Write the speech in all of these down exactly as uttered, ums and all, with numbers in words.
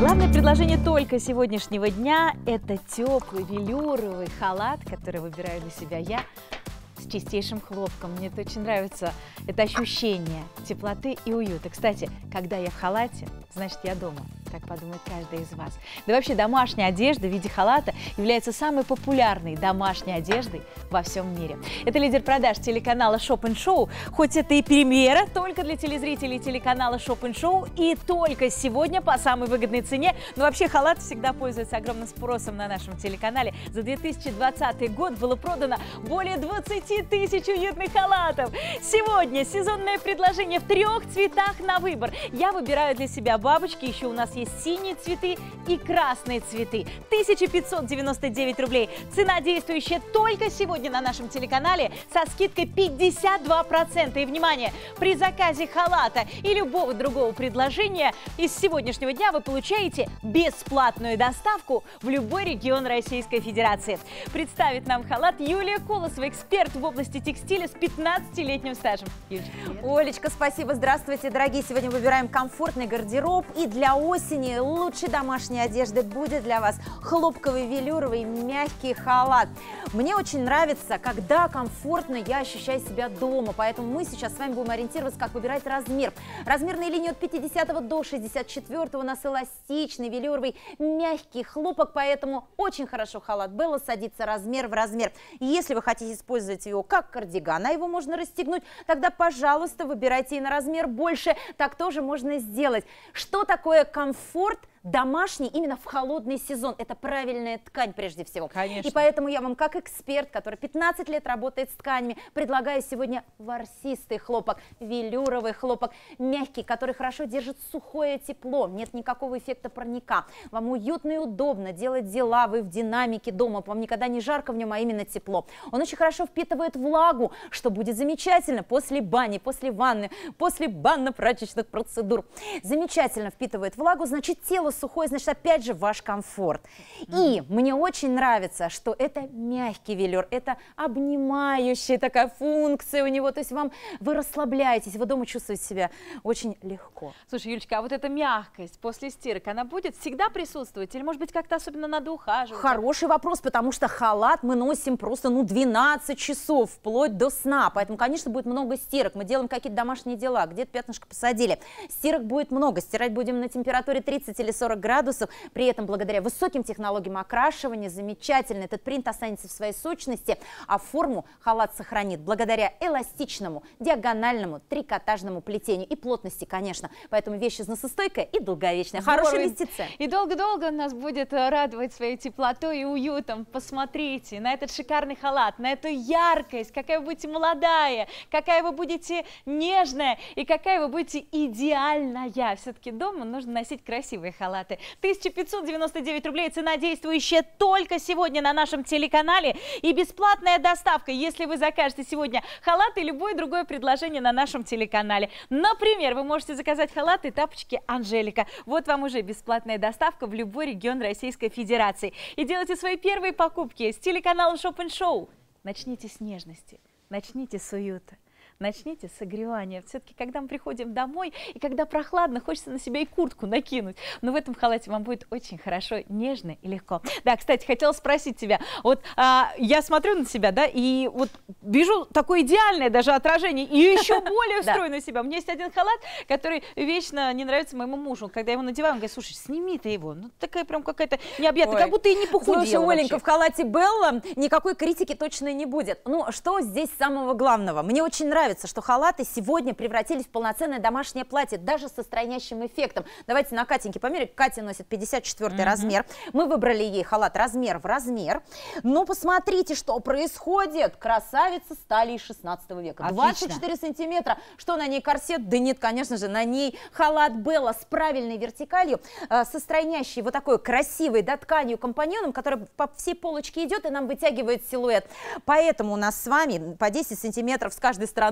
Главное предложение только сегодняшнего дня – это теплый велюровый халат, который выбираю для себя я, с чистейшим хлопком. Мне это очень нравится, это ощущение теплоты и уюта. Кстати, когда я в халате, значит, я дома. Так подумает каждый из вас. Да вообще домашняя одежда в виде халата является самой популярной домашней одеждой во всем мире. Это лидер продаж телеканала Shop and Show. Хоть это и премьера только для телезрителей телеканала Shop and Show и только сегодня по самой выгодной цене. Но вообще халат всегда пользуется огромным спросом на нашем телеканале. За две тысячи двадцатый год было продано более двадцати тысяч уютных халатов. Сегодня сезонное предложение в трех цветах на выбор. Я выбираю для себя бабочки, еще у нас есть синие цветы и красные цветы. тысяча пятьсот девяносто девять рублей. Цена, действующая только сегодня на нашем телеканале со скидкой пятьдесят два процента. И, внимание, при заказе халата и любого другого предложения из сегодняшнего дня вы получаете бесплатную доставку в любой регион Российской Федерации. Представит нам халат Юлия Колосова, эксперт в области текстиля с пятнадцатилетним стажем. Юлечка, Олечка, спасибо. Здравствуйте, дорогие. Сегодня выбираем комфортный гардероб. И для осени лучшей домашней одежды будет для вас хлопковый велюровый мягкий халат. Мне очень нравится, когда комфортно я ощущаю себя дома, поэтому мы сейчас с вами будем ориентироваться, как выбирать размер. Размерная линия от пятидесятого до шестьдесят четвёртого, у нас эластичный велюровый мягкий хлопок, поэтому очень хорошо халат Белла садится размер в размер. Если вы хотите использовать его как кардиган, а его можно расстегнуть, тогда, пожалуйста, выбирайте и на размер больше, так тоже можно сделать. Что такое комфорт домашний именно в холодный сезон? Это правильная ткань прежде всего. Конечно. И поэтому я вам как эксперт, который пятнадцать лет работает с тканями, предлагаю сегодня ворсистый хлопок, велюровый хлопок, мягкий, который хорошо держит сухое тепло, нет никакого эффекта парника. Вам уютно и удобно делать дела, вы в динамике дома, вам никогда не жарко в нем, а именно тепло. Он очень хорошо впитывает влагу, что будет замечательно после бани, после ванны, после банно-прачечных процедур. Замечательно впитывает влагу, значит, тело сухой, значит, опять же, ваш комфорт. И мне очень нравится, что это мягкий велюр, это обнимающая такая функция у него, то есть вам, вы расслабляетесь, вы дома чувствуете себя очень легко. Слушай, Юлечка, а вот эта мягкость после стирок, она будет всегда присутствовать? Или, может быть, как-то особенно надо ухаживать? Хороший вопрос, потому что халат мы носим просто, ну, двенадцать часов, вплоть до сна, поэтому, конечно, будет много стирок. Мы делаем какие-то домашние дела, где-то пятнышко посадили. Стирок будет много, стирать будем на температуре тридцать или сорок градусов, при этом благодаря высоким технологиям окрашивания, замечательно, этот принт останется в своей сущности, а форму халат сохранит благодаря эластичному, диагональному, трикотажному плетению и плотности, конечно, поэтому вещь износостойкая и долговечная. Хорошая инвестиция. И долго-долго нас будет радовать своей теплотой и уютом. Посмотрите на этот шикарный халат, на эту яркость, какая вы будете молодая, какая вы будете нежная и какая вы будете идеальная. Все-таки дома нужно носить красивые халаты. тысяча пятьсот девяносто девять рублей, цена, действующая только сегодня на нашем телеканале, и бесплатная доставка, если вы закажете сегодня халат и любое другое предложение на нашем телеканале. Например, вы можете заказать халат и тапочки Анжелика. Вот вам уже бесплатная доставка в любой регион Российской Федерации. И делайте свои первые покупки с телеканала Shop and Show. Начните с нежности, начните с уюта. Начните с согревания. Все-таки, когда мы приходим домой, и когда прохладно, хочется на себя и куртку накинуть. Но в этом халате вам будет очень хорошо, нежно и легко. Да, кстати, хотела спросить тебя. Вот а, я смотрю на себя, да, и вот вижу такое идеальное даже отражение, и еще более устроенную себя. У меня есть один халат, который вечно не нравится моему мужу. Когда я его надеваю, он говорит: слушай, сними ты его. Ну, такая прям какая-то необъятная, как будто и не похудела. Слушай, Оленька, в халате Белла никакой критики точно не будет. Ну, что здесь самого главного? Мне очень нравится, что халаты сегодня превратились в полноценное домашнее платье, даже со стройнящим эффектом. Давайте на Катеньке померим. Катя носит пятьдесят четвёртый mm-hmm. размер. Мы выбрали ей халат размер в размер. Но посмотрите, что происходит. Красавица стали из шестнадцатого века. Отлично. двадцать четыре сантиметра. Что на ней, корсет? Да нет, конечно же, на ней халат Белла с правильной вертикалью, э, со стройнящей вот такой красивой, да, тканью компаньоном, которая по всей полочке идет и нам вытягивает силуэт. Поэтому у нас с вами по десять сантиметров с каждой стороны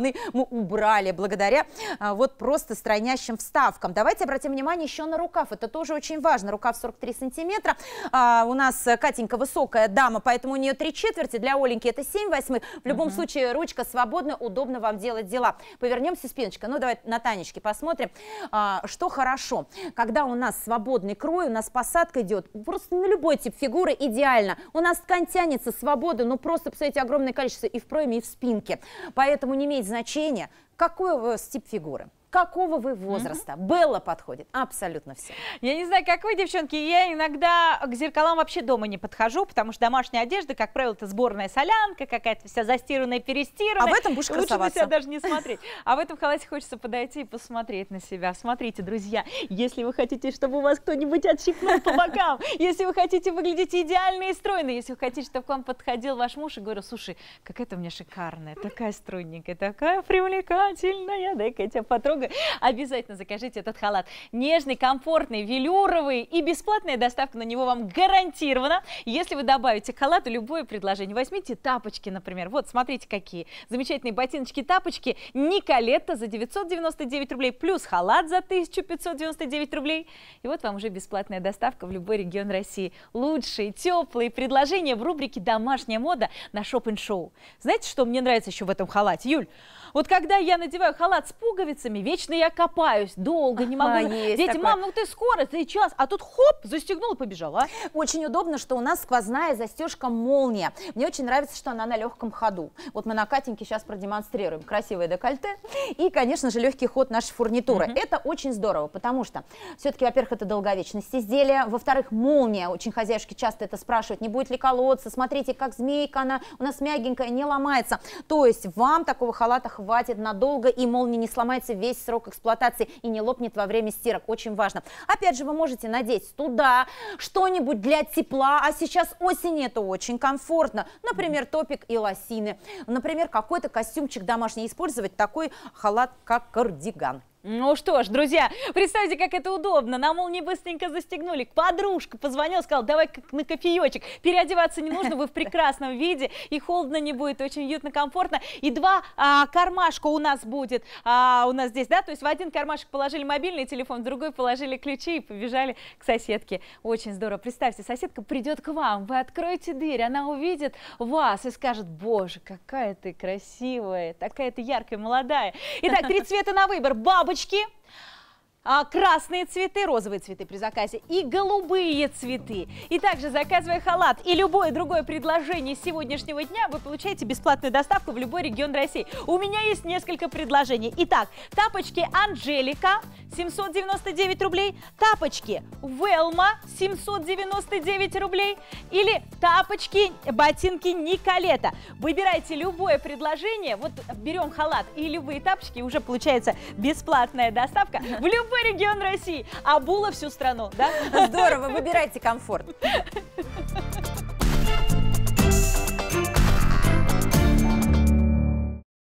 штаны мы убрали благодаря а, вот просто стройнящим вставкам. Давайте обратим внимание еще на рукав. Это тоже очень важно. Рукав сорок три сантиметра. А, у нас Катенька высокая дама, поэтому у нее три четверти. Для Оленьки это семь восьмых. В любом uh-huh. случае ручка свободная, удобно вам делать дела. Повернемся спиночкой. Ну, давайте на Танечке посмотрим, а, что хорошо. Когда у нас свободный крой, у нас посадка идет просто на любой тип фигуры идеально. У нас ткань тянется, свобода, ну просто, посмотрите, огромное количество и в пройме, и в спинке. Поэтому не имеет значения, какой у вас тип фигуры. Какого вы возраста? Mm-hmm. Белла подходит абсолютно все. Я не знаю, как вы, девчонки, я иногда к зеркалам вообще дома не подхожу, потому что домашняя одежда, как правило, это сборная солянка, какая-то вся застиранная, перестиранная. А в этом будешь красоваться. Лучше на себя даже не смотреть. А в этом халате хочется подойти и посмотреть на себя. Смотрите, друзья, если вы хотите, чтобы у вас кто-нибудь отщипнул по бокам, если вы хотите выглядеть идеально и стройно, если вы хотите, чтобы к вам подходил ваш муж и говорил: слушай, какая-то у меня шикарная, такая стройненькая, такая привлекательная, дай-ка я тебя потрогаю. Обязательно закажите этот халат. Нежный, комфортный, велюровый, и бесплатная доставка на него вам гарантирована. Если вы добавите к халату любое предложение, возьмите тапочки, например. Вот, смотрите, какие замечательные ботиночки-тапочки Николетта за девятьсот девяносто девять рублей, плюс халат за тысячу пятьсот девяносто девять рублей. И вот вам уже бесплатная доставка в любой регион России. Лучшие, теплые предложения в рубрике «Домашняя мода» на Шоп-ин-Шоу. Знаете, что мне нравится еще в этом халате, Юль? Вот когда я надеваю халат с пуговицами, вечно я копаюсь, долго не могу. А, дети, такое. мам, ну ты скоро, сейчас, а тут хоп, застегнула, побежала. Очень удобно, что у нас сквозная застежка молния. Мне очень нравится, что она на легком ходу. Вот мы на Катеньке сейчас продемонстрируем красивое декольте и, конечно же, легкий ход нашей фурнитуры. Mm-hmm. Это очень здорово, потому что все-таки, во-первых, это долговечность изделия, во-вторых, молния. Очень хозяюшки часто это спрашивают, не будет ли колоться, смотрите, как змейка, она у нас мягенькая, не ломается. То есть вам такого халата хватит надолго, и молния не сломается весь срок эксплуатации и не лопнет во время стирок. Очень важно. Опять же, вы можете надеть туда что-нибудь для тепла, а сейчас осень, это очень комфортно. Например, топик и лосины. Например, какой-то костюмчик домашний. Использовать такой халат, как кардиган. Ну что ж, друзья, представьте, как это удобно. На молнии быстренько застегнули. Подружка позвонила, сказала: давай на кофеечек. Переодеваться не нужно, вы в прекрасном виде, и холодно не будет, очень уютно, комфортно. И два а, кармашка у нас будет, а, у нас здесь, да, то есть в один кармашек положили мобильный телефон, в другой положили ключи и побежали к соседке. Очень здорово. Представьте, соседка придет к вам, вы откроете дверь, она увидит вас и скажет: боже, какая ты красивая, такая ты яркая, молодая. Итак, три цвета на выбор. Бабочки. А, красные цветы, розовые цветы при заказе и голубые цветы. И также, заказывая халат и любое другое предложение сегодняшнего дня, вы получаете бесплатную доставку в любой регион России. У меня есть несколько предложений. Итак, тапочки Анжелика семьсот девяносто девять рублей, тапочки Велма семьсот девяносто девять рублей или тапочки, ботинки Николетта. Выбирайте любое предложение, вот берем халат и любые тапочки, уже получается бесплатная доставка в любой регион России, обула всю страну, да? Здорово, выбирайте комфорт.